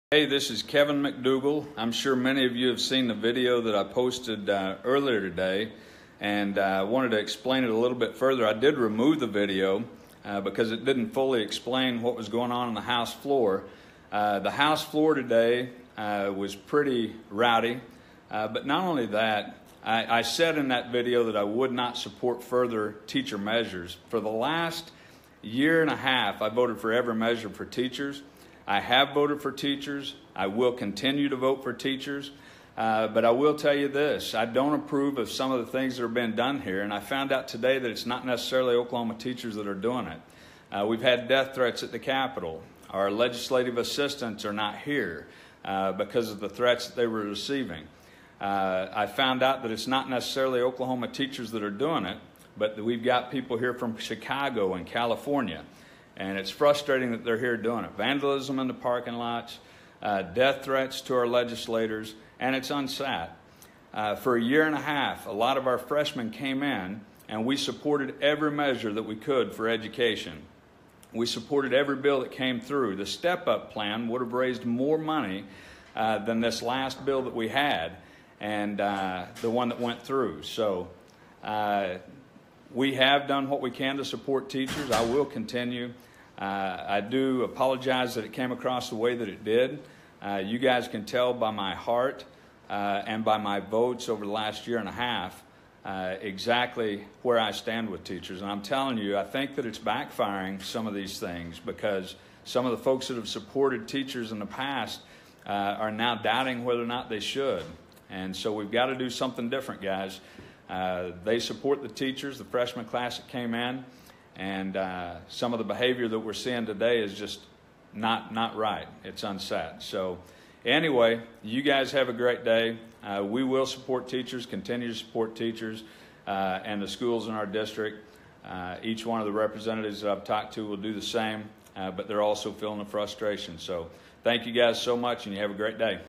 Hey, this is Kevin McDougall. I'm sure many of you have seen the video that I posted earlier today, and I wanted to explain it a little bit further. I did remove the video because it didn't fully explain what was going on the House floor. The House floor today was pretty rowdy, but not only that, I said in that video that I would not support further teacher measures. For the last year and a half, I voted for every measure for teachers. I have voted for teachers. I will continue to vote for teachers. But I will tell you this, I don't approve of some of the things that are being done here, and I found out today that it's not necessarily Oklahoma teachers that are doing it. We've had death threats at the Capitol. Our legislative assistants are not here because of the threats that they were receiving. I found out that it's not necessarily Oklahoma teachers that are doing it, but that we've got people here from Chicago and California. And it's frustrating that they're here doing it. Vandalism in the parking lots, death threats to our legislators, and it's unsat. For a year and a half, a lot of our freshmen came in, and we supported every measure that we could for education. We supported every bill that came through. The step-up plan would have raised more money than this last bill that we had, and the one that went through. So we have done what we can to support teachers. I will continue. I do apologize that it came across the way that it did. You guys can tell by my heart and by my votes over the last year and a half exactly where I stand with teachers. And I'm telling you, I think that it's backfiring some of these things because some of the folks that have supported teachers in the past are now doubting whether or not they should. And so we've got to do something different, guys. They support the teachers, the freshman class that came in, and some of the behavior that we're seeing today is just not right. It's unsat. So anyway, you guys have a great day. We will support teachers, continue to support teachers and the schools in our district. Each one of the representatives that I've talked to will do the same, but they're also feeling the frustration. So thank you guys so much, and you have a great day.